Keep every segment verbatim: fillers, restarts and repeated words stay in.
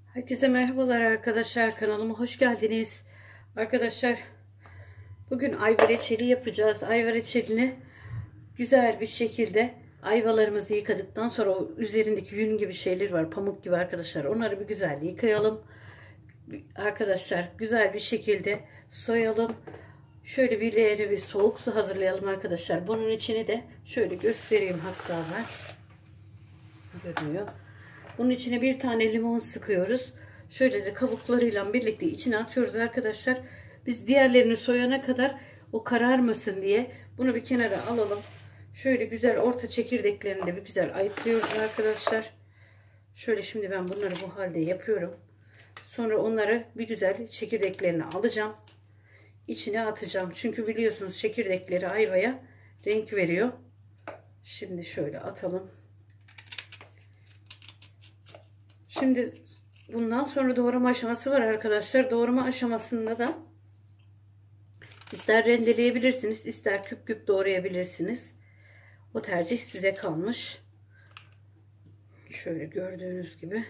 Herkese merhabalar arkadaşlar, kanalıma hoş geldiniz. Arkadaşlar bugün ayva reçeli yapacağız. Ayva reçelini güzel bir şekilde ayvalarımızı yıkadıktan sonra o üzerindeki yün gibi şeyler var, pamuk gibi arkadaşlar, onları bir güzel yıkayalım. Arkadaşlar güzel bir şekilde soyalım. Şöyle bir leğene bir soğuk su hazırlayalım arkadaşlar. Bunun içine de şöyle göstereyim, hatta var görünüyor. Bunun içine bir tane limon sıkıyoruz. Şöyle de kabuklarıyla birlikte içine atıyoruz arkadaşlar. Biz diğerlerini soyana kadar o kararmasın diye bunu bir kenara alalım. Şöyle güzel orta çekirdeklerini de bir güzel ayıklıyoruz arkadaşlar. Şöyle şimdi ben bunları bu halde yapıyorum. Sonra onları bir güzel çekirdeklerini alacağım. İçine atacağım. Çünkü biliyorsunuz çekirdekleri ayvaya renk veriyor. Şimdi şöyle atalım. Şimdi bundan sonra doğrama aşaması var arkadaşlar. Doğrama aşamasında da ister rendeleyebilirsiniz, ister küp küp doğrayabilirsiniz. O tercih size kalmış. Şöyle gördüğünüz gibi.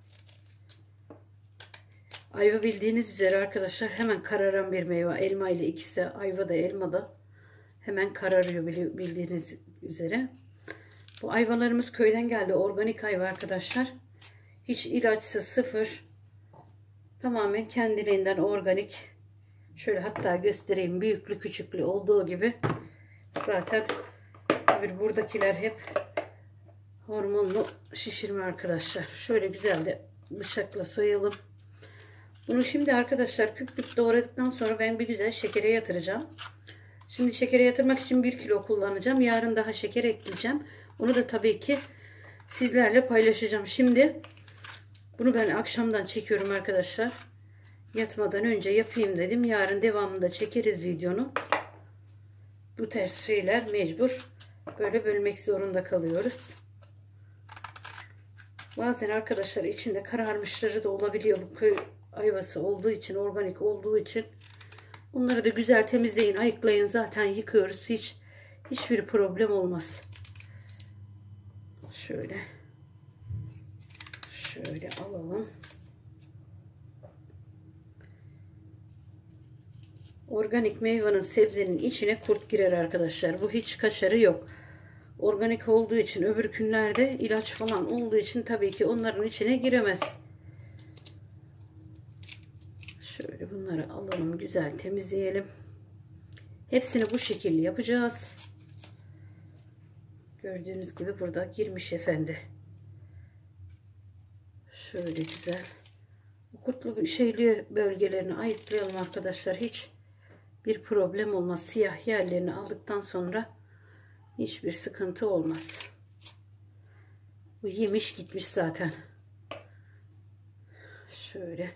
Ayva bildiğiniz üzere arkadaşlar hemen kararan bir meyve. Elma ile ikisi, ayva da elma da hemen kararıyor bildiğiniz üzere. Bu ayvalarımız köyden geldi. Organik ayva arkadaşlar. Hiç ilaçsız, sıfır. Tamamen kendiliğinden organik. Şöyle hatta göstereyim. Büyüklü küçüklü olduğu gibi. Zaten bir buradakiler hep hormonlu şişirme arkadaşlar. Şöyle güzel de bıçakla soyalım. Bunu şimdi arkadaşlar küp küp doğradıktan sonra ben bir güzel şekere yatıracağım. Şimdi şekere yatırmak için bir kilo kullanacağım. Yarın daha şeker ekleyeceğim. Onu da tabii ki sizlerle paylaşacağım. Şimdi bunu ben akşamdan çekiyorum arkadaşlar. Yatmadan önce yapayım dedim. Yarın devamında çekeriz videonu. Bu tarz şeyler mecbur böyle bölmek zorunda kalıyoruz. Bazen arkadaşlar içinde kararmışları da olabiliyor. Bu köy ayvası olduğu için, organik olduğu için. Bunları da güzel temizleyin, ayıklayın. Zaten yıkıyoruz. Hiç hiçbir problem olmaz. Şöyle. Şöyle alalım. Organik meyvanın, sebzenin içine kurt girer arkadaşlar. Bu hiç kaçarı yok. Organik olduğu için, öbür günlerde ilaç falan olduğu için tabii ki onların içine giremez. Şöyle bunları alalım, güzel temizleyelim. Hepsini bu şekilde yapacağız. Gördüğünüz gibi burada girmiş efendi. Şöyle güzel. Kurtlu şeyli bölgelerini ayıklayalım arkadaşlar. Hiç bir problem olmaz. Siyah yerlerini aldıktan sonra hiçbir sıkıntı olmaz. Bu yemiş gitmiş zaten. Şöyle.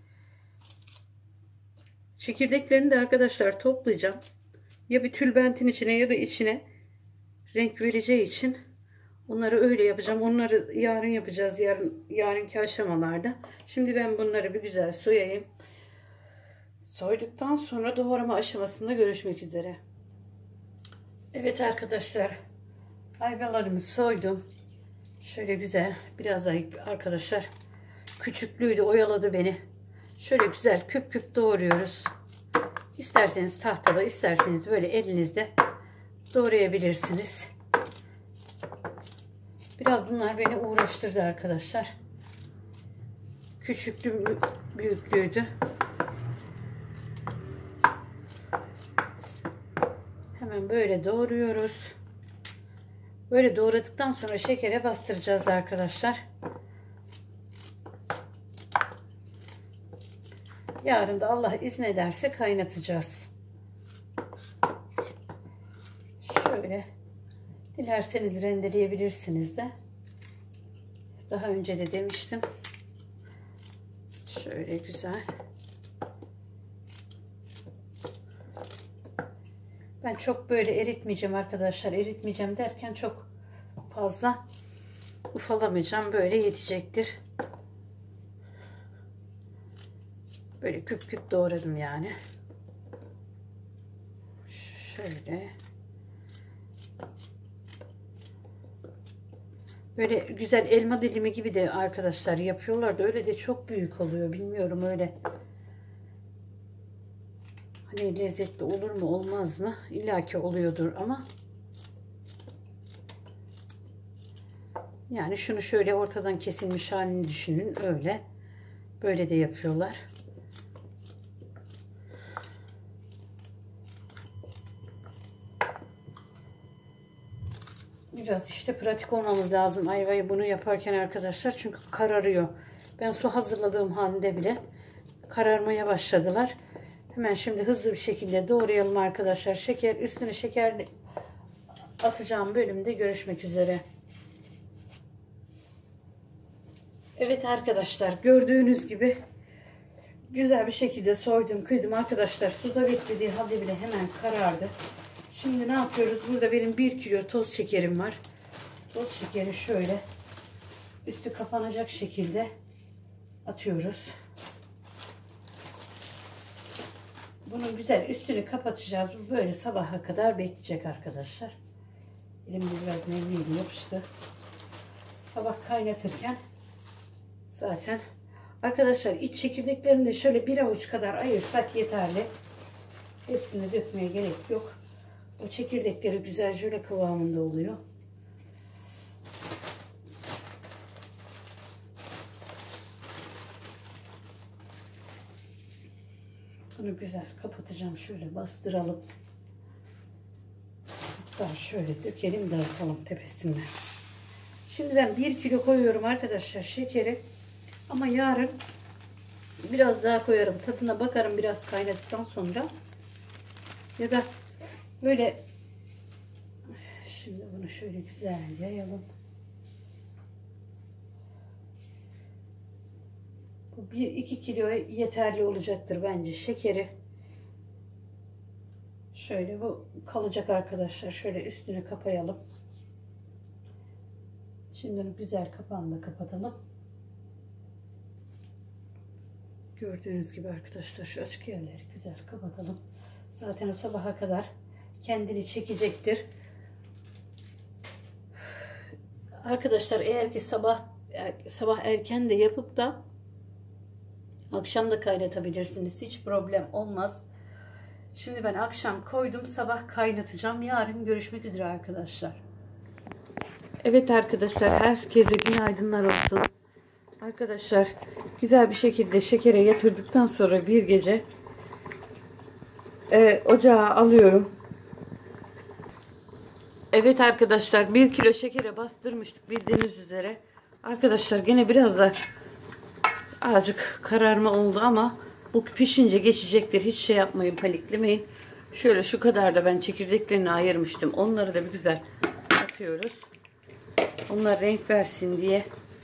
Çekirdeklerini de arkadaşlar toplayacağım. Ya bir tülbentin içine ya da içine renk vereceği için onları öyle yapacağım. Onları yarın yapacağız. Yarın, yarınki aşamalarda. Şimdi ben bunları bir güzel soyayım. Soyduktan sonra doğrama aşamasında görüşmek üzere. Evet arkadaşlar. Ayvalarımı soydum. Şöyle güzel. Biraz daha arkadaşlar. Küçüklüğüydü, oyaladı beni. Şöyle güzel küp küp doğruyoruz. İsterseniz tahtada, isterseniz böyle elinizde doğrayabilirsiniz. Biraz bunlar beni uğraştırdı arkadaşlar. Küçüklüğü, büyüklüğüydü. Hemen böyle doğruyoruz. Böyle doğradıktan sonra şekere bastıracağız arkadaşlar. Yarın da Allah iznederse kaynatacağız. Şöyle. Dilerseniz rendeleyebilirsiniz de. Daha önce de demiştim. Şöyle güzel. Ben çok böyle eritmeyeceğim arkadaşlar. Eritmeyeceğim derken çok fazla ufalamayacağım. Böyle yetecektir. Böyle küp küp doğradım yani. Şöyle. Böyle güzel elma dilimi gibi de arkadaşlar yapıyorlar da öyle de çok büyük oluyor. Bilmiyorum öyle. Hani lezzetli olur mu olmaz mı? İlla ki oluyordur ama. Yani şunu şöyle ortadan kesilmiş halini düşünün. Öyle. Böyle de yapıyorlar. Biraz işte pratik olmamız lazım ayvayı bunu yaparken arkadaşlar. Çünkü kararıyor. Ben su hazırladığım halde bile kararmaya başladılar. Hemen şimdi hızlı bir şekilde doğrayalım arkadaşlar. Şeker üstüne şeker atacağım bölümde görüşmek üzere. Evet arkadaşlar gördüğünüz gibi güzel bir şekilde soydum kıydım arkadaşlar. Suda beklediği halde bile hemen karardı. Şimdi ne yapıyoruz? Burada benim bir kilo toz şekerim var. Toz şekeri şöyle üstü kapanacak şekilde atıyoruz. Bunun güzel üstünü kapatacağız. Bu böyle sabaha kadar bekleyecek arkadaşlar. Elimde biraz nemliydi, yapıştı. Sabah kaynatırken zaten arkadaşlar iç çekirdeklerini de şöyle bir avuç kadar ayırsak yeterli. Hepsini dökmeye gerek yok. O çekirdekleri güzel jöle kıvamında oluyor. Bunu güzel kapatacağım. Şöyle bastıralım. Hatta şöyle dökelim, dağıtalım tepesinden. Şimdi ben bir kilo koyuyorum arkadaşlar şekeri. Ama yarın biraz daha koyarım. Tadına bakarım biraz kaynadıktan sonra. Ya da böyle şimdi bunu şöyle güzel yayalım. Bu bir iki kilo yeterli olacaktır bence şekeri. Şöyle bu kalacak arkadaşlar. Şöyle üstünü kapayalım. Şimdi onu güzel kapağını da kapatalım. Gördüğünüz gibi arkadaşlar şu açık yerleri güzel kapatalım. Zaten o sabaha kadar kendini çekecektir. Arkadaşlar eğer ki sabah sabah erken de yapıp da akşam da kaynatabilirsiniz. Hiç problem olmaz. Şimdi ben akşam koydum, sabah kaynatacağım. Yarın görüşmek üzere arkadaşlar. Evet arkadaşlar, herkese günaydınlar olsun. Arkadaşlar güzel bir şekilde şekere yatırdıktan sonra bir gece e, ocağa alıyorum. Evet arkadaşlar, bir kilo şekere bastırmıştık bildiğiniz üzere. Arkadaşlar gene biraz da azıcık kararma oldu ama bu pişince geçecektir. Hiç şey yapmayın, paniklemeyin. Şöyle şu kadar da ben çekirdeklerini ayırmıştım. Onları da bir güzel atıyoruz. Onlar renk versin diye.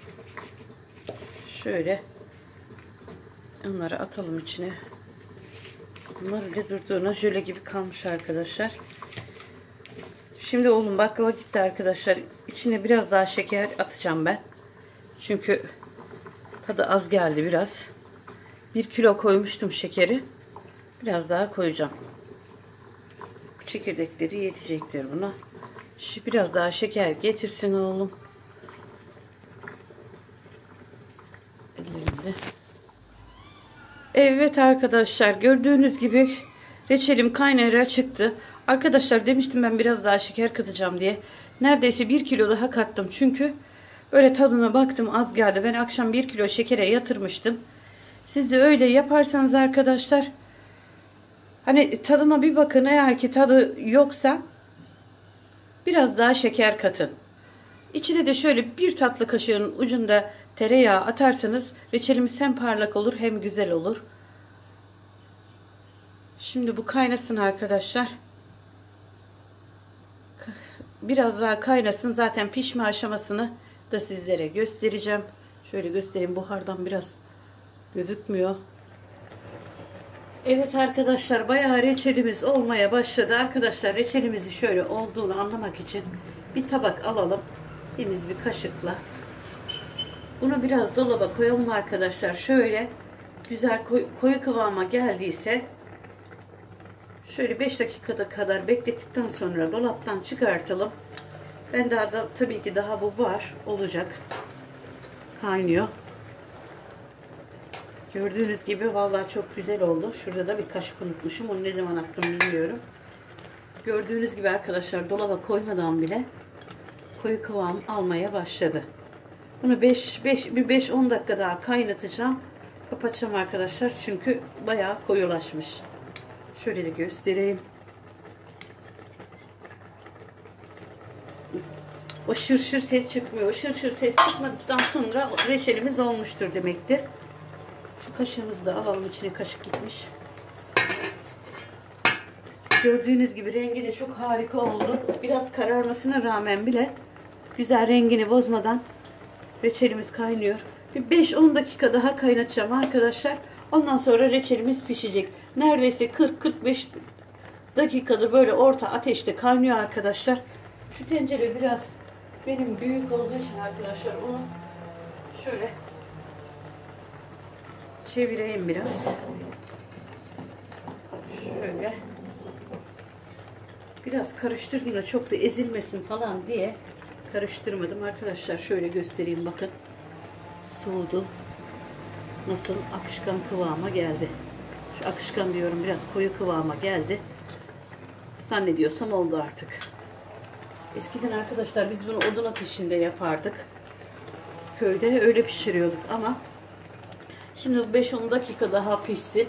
Şöyle onları atalım içine. Bunlar öyle durduğuna jöle gibi kalmış arkadaşlar. Şimdi oğlum baklava gitti arkadaşlar. İçine biraz daha şeker atacağım ben. Çünkü tadı az geldi biraz. Bir kilo koymuştum şekeri. Biraz daha koyacağım. Çekirdekleri yetecektir buna. Şimdi biraz daha şeker getirsin oğlum. Ellerimde. Evet arkadaşlar gördüğünüz gibi reçelim kaynara çıktı. Arkadaşlar demiştim ben biraz daha şeker katacağım diye. Neredeyse bir kilo daha kattım. Çünkü böyle tadına baktım az geldi. Ben akşam bir kilo şekere yatırmıştım. Siz de öyle yaparsanız arkadaşlar hani tadına bir bakın, eğer ki tadı yoksa biraz daha şeker katın. İçine de şöyle bir tatlı kaşığın ucunda tereyağı atarsanız reçelimiz hem parlak olur hem güzel olur. Şimdi bu kaynasın arkadaşlar. Biraz daha kaynasın. Zaten pişme aşamasını da sizlere göstereceğim. Şöyle göstereyim. Buhardan biraz gözükmüyor. Evet arkadaşlar bayağı reçelimiz olmaya başladı. Arkadaşlar reçelimizi şöyle olduğunu anlamak için bir tabak alalım. Temiz bir kaşıkla. Bunu biraz dolaba koyalım arkadaşlar. Şöyle güzel koyu, koyu kıvama geldiyse şöyle beş dakikada kadar beklettikten sonra dolaptan çıkartalım. Ben daha da tabii ki daha bu var. Olacak. Kaynıyor. Gördüğünüz gibi vallahi çok güzel oldu. Şurada da bir kaşık unutmuşum. Onu ne zaman attım bilmiyorum. Gördüğünüz gibi arkadaşlar dolaba koymadan bile koyu kıvam almaya başladı. Bunu beş beş on dakika daha kaynatacağım. Kapatacağım arkadaşlar. Çünkü bayağı koyulaşmış. Şöyle de göstereyim. O şır şır ses çıkmıyor. O şır şır ses çıkmadıktan sonra reçelimiz olmuştur demektir. Şu kaşığımızı da alalım. İçine kaşık gitmiş. Gördüğünüz gibi rengi de çok harika oldu. Biraz kararmasına rağmen bile güzel, rengini bozmadan reçelimiz kaynıyor. Bir beş on dakika daha kaynatacağım arkadaşlar. Ondan sonra reçelimiz pişecek. Neredeyse kırk kırk beş dakikadır böyle orta ateşte kaynıyor arkadaşlar. Şu tencere biraz benim büyük olduğu için arkadaşlar onu şöyle çevireyim biraz. Şöyle. Biraz karıştırdım da çok da ezilmesin falan diye karıştırmadım arkadaşlar. Şöyle göstereyim, bakın. Soğudu. Nasıl akışkan kıvama geldi. Şu akışkan diyorum, biraz koyu kıvama geldi. Zannediyorsam oldu artık. Eskiden arkadaşlar biz bunu odun ateşinde yapardık. Köyde öyle pişiriyorduk ama şimdi beş on dakika daha pişsin.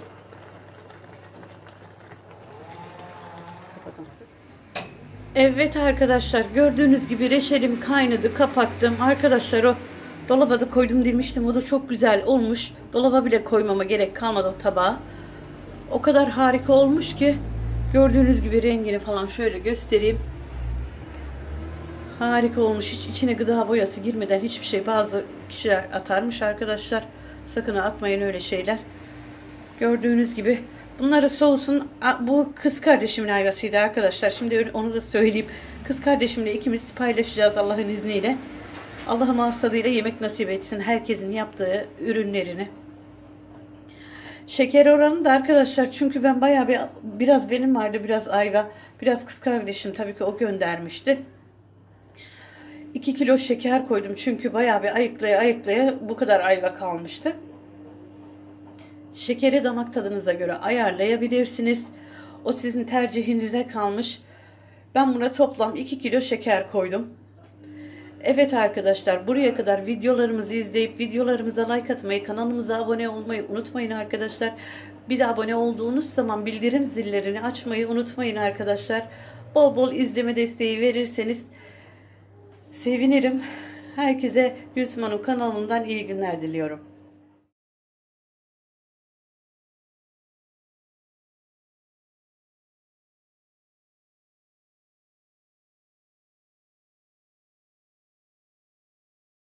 Evet arkadaşlar, gördüğünüz gibi reçelim kaynadı, kapattım. Arkadaşlar o dolaba da koydum demiştim. O da çok güzel olmuş. Dolaba bile koymama gerek kalmadı o tabağa. O kadar harika olmuş ki gördüğünüz gibi rengini falan şöyle göstereyim. Harika olmuş. Hiç içine gıda boyası girmeden hiçbir şey. Bazı kişiler atarmış arkadaşlar. Sakın atmayın öyle şeyler. Gördüğünüz gibi bunları soğusun. Bu kız kardeşimin ayvasıydı arkadaşlar. Şimdi onu da söyleyeyim. Kız kardeşimle ikimiz paylaşacağız Allah'ın izniyle. Allah'ım hasadıyla yemek nasip etsin herkesin yaptığı ürünlerini. Şeker oranı da arkadaşlar, çünkü ben bayağı bir biraz benim vardı, biraz ayva, biraz kız kardeşim tabii ki o göndermişti. iki kilo şeker koydum çünkü bayağı bir ayıklaya ayıklaya bu kadar ayva kalmıştı. Şekeri damak tadınıza göre ayarlayabilirsiniz. O sizin tercihinize kalmış. Ben buna toplam iki kilo şeker koydum. Evet arkadaşlar, buraya kadar videolarımızı izleyip videolarımıza like atmayı, kanalımıza abone olmayı unutmayın arkadaşlar. Bir de abone olduğunuz zaman bildirim zillerini açmayı unutmayın arkadaşlar. Bol bol izleme desteği verirseniz sevinirim. Herkese Gülsüm Hanım kanalından iyi günler diliyorum.